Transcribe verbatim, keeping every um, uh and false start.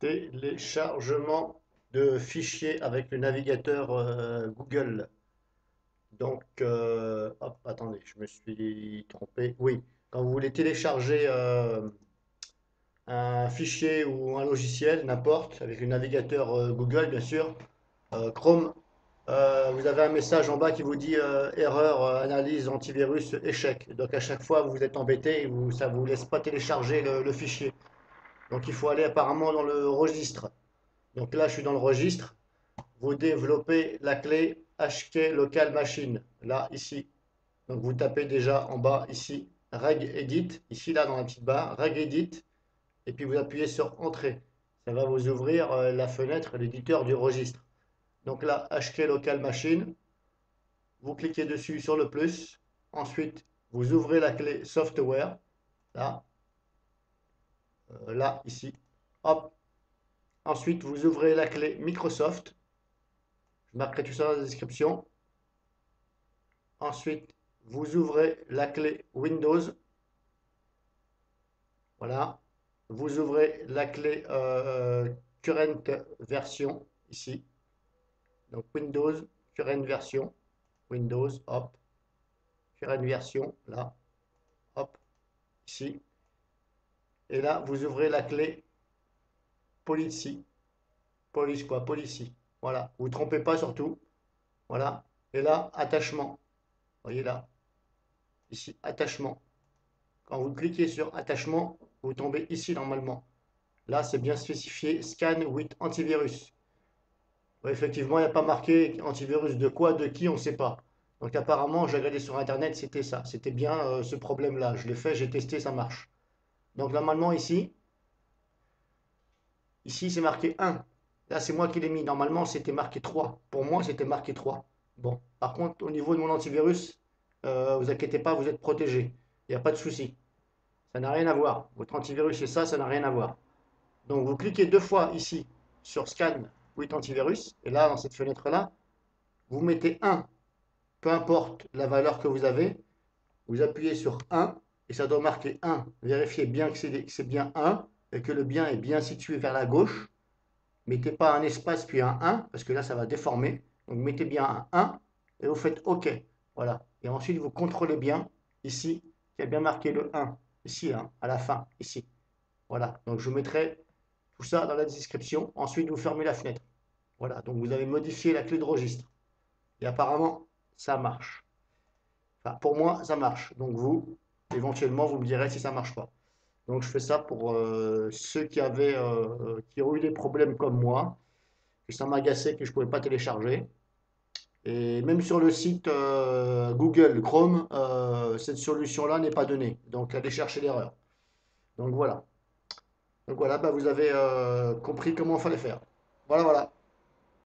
Téléchargement de fichiers avec le navigateur euh, Google. Donc, euh, hop, attendez, je me suis trompé. Oui, quand vous voulez télécharger euh, un fichier ou un logiciel, n'importe, avec le navigateur euh, Google, bien sûr, euh, Chrome, euh, vous avez un message en bas qui vous dit euh, erreur, euh, analyse, antivirus, échec. Donc, à chaque fois, vous êtes embêté et vous, ça ne vous laisse pas télécharger le, le fichier. Donc, il faut aller apparemment dans le registre. Donc là, je suis dans le registre. Vous développez la clé H K Local Machine, là, ici. Donc vous tapez déjà en bas, ici, regedit, ici, là, dans la petite barre, regedit, et puis vous appuyez sur Entrée. Ça va vous ouvrir euh, la fenêtre, l'éditeur du registre. Donc là, H K Local Machine, vous cliquez dessus sur le plus. Ensuite, vous ouvrez la clé Software, là, euh, là, ici. Hop. Ensuite, vous ouvrez la clé Microsoft. Je marquerai tout ça dans la description. Ensuite, vous ouvrez la clé Windows. Voilà. Vous ouvrez la clé euh, Current Version ici. Donc Windows, Current Version. Windows, hop. Current Version, là. Hop. Ici. Et là, vous ouvrez la clé Policy. Police quoi? Policy. Voilà. Vous ne vous trompez pas surtout. Voilà. Et là, attachement. Vous voyez là. Ici, attachement. Quand vous cliquez sur attachement, vous tombez ici normalement. Là, c'est bien spécifié Scan with antivirus. Ouais, effectivement, il n'y a pas marqué antivirus de quoi, de qui, on ne sait pas. Donc apparemment, j'ai regardé sur Internet, c'était ça. C'était bien euh, ce problème-là. Je l'ai fait, j'ai testé, ça marche. Donc normalement ici, ici c'est marqué un. Là, c'est moi qui l'ai mis. Normalement, c'était marqué trois. Pour moi, c'était marqué trois. Bon, par contre, au niveau de mon antivirus, euh, vous inquiétez pas, vous êtes protégé. Il n'y a pas de souci. Ça n'a rien à voir. Votre antivirus et ça, ça n'a rien à voir. Donc vous cliquez deux fois ici sur Scan with antivirus. Et là, dans cette fenêtre-là, vous mettez un. Peu importe la valeur que vous avez, vous appuyez sur un et ça doit marquer un. Vérifiez bien que c'est bien un et que le bien est bien situé vers la gauche. Mettez pas un espace puis un un parce que là ça va déformer. Donc mettez bien un un et vous faites OK. Voilà. Et ensuite vous contrôlez bien ici qu'il y a bien marqué le un. Ici, hein, à la fin, ici. Voilà. Donc je mettrai tout ça dans la description. Ensuite vous fermez la fenêtre. Voilà. Donc vous avez modifié la clé de registre. Et apparemment ça marche. Enfin, pour moi, ça marche. Donc vous, éventuellement, vous me direz si ça marche pas. Donc je fais ça pour euh, ceux qui avaient, euh, qui ont eu des problèmes comme moi, que ça m'agaçait que je ne pouvais pas télécharger. Et même sur le site euh, Google Chrome, euh, cette solution-là n'est pas donnée. Donc allez chercher l'erreur. Donc voilà. Donc voilà, bah, vous avez euh, compris comment il fallait faire. Voilà, voilà.